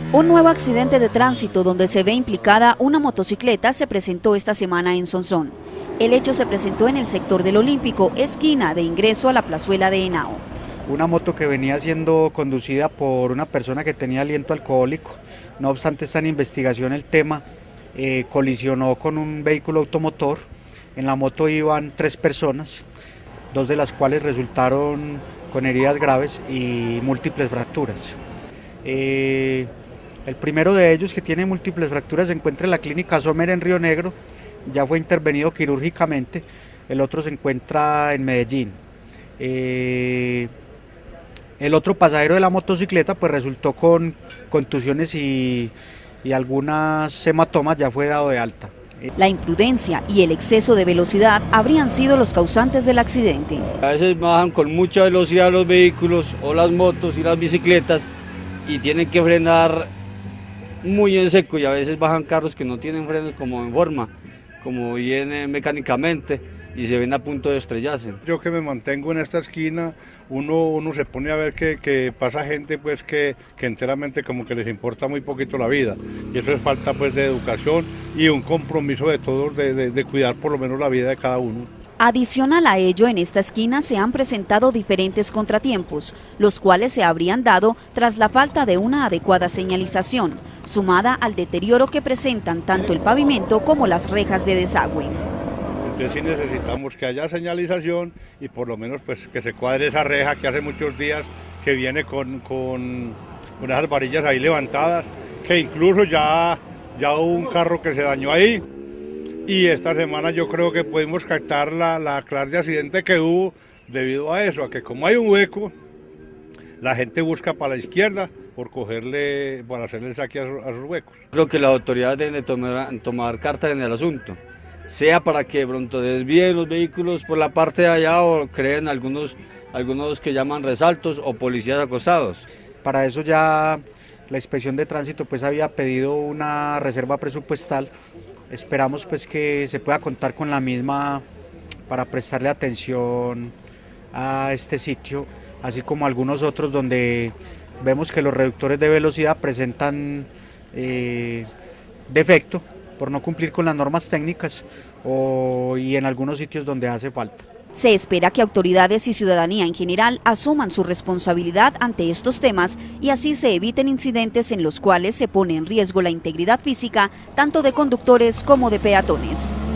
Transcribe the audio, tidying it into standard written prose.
Un nuevo accidente de tránsito donde se ve implicada una motocicleta se presentó esta semana en Sonsón. El hecho se presentó en el sector del Olímpico, esquina de ingreso a la plazuela de Henao. Una moto que venía siendo conducida por una persona que tenía aliento alcohólico, no obstante está en investigación el tema, colisionó con un vehículo automotor. En la moto iban 3 personas, 2 de las cuales resultaron con heridas graves y múltiples fracturas. El primero de ellos, que tiene múltiples fracturas, se encuentra en la clínica Sommer en Río Negro, ya fue intervenido quirúrgicamente. El otro se encuentra en Medellín. El otro pasajero de la motocicleta pues resultó con contusiones y algunas hematomas, ya fue dado de alta. La imprudencia y el exceso de velocidad habrían sido los causantes del accidente. A veces bajan con mucha velocidad los vehículos o las motos y las bicicletas y tienen que frenar muy en seco, y a veces bajan carros que no tienen frenos como en forma, como vienen mecánicamente, y se ven a punto de estrellarse. Yo que me mantengo en esta esquina, uno se pone a ver que pasa gente pues que enteramente como que les importa muy poquito la vida, y eso es falta pues de educación y un compromiso de todos de cuidar por lo menos la vida de cada uno. Adicional a ello, en esta esquina se han presentado diferentes contratiempos, los cuales se habrían dado tras la falta de una adecuada señalización, sumada al deterioro que presentan tanto el pavimento como las rejas de desagüe. Entonces sí necesitamos que haya señalización y por lo menos pues que se cuadre esa reja que hace muchos días que viene con esas varillas ahí levantadas, que incluso ya hubo un carro que se dañó ahí. Y esta semana yo creo que pudimos captar la clase de accidente que hubo debido a eso, a que como hay un hueco, la gente busca para la izquierda para hacerle saque a esos huecos. Creo que las autoridades deben de tomar cartas en el asunto, sea para que pronto desvíen los vehículos por la parte de allá o creen algunos que llaman resaltos o policías acostados. Para eso ya la Inspección de Tránsito pues había pedido una reserva presupuestal. Esperamos pues que se pueda contar con la misma para prestarle atención a este sitio, así como algunos otros donde vemos que los reductores de velocidad presentan defecto por no cumplir con las normas técnicas y en algunos sitios donde hace falta. Se espera que autoridades y ciudadanía en general asuman su responsabilidad ante estos temas y así se eviten incidentes en los cuales se pone en riesgo la integridad física tanto de conductores como de peatones.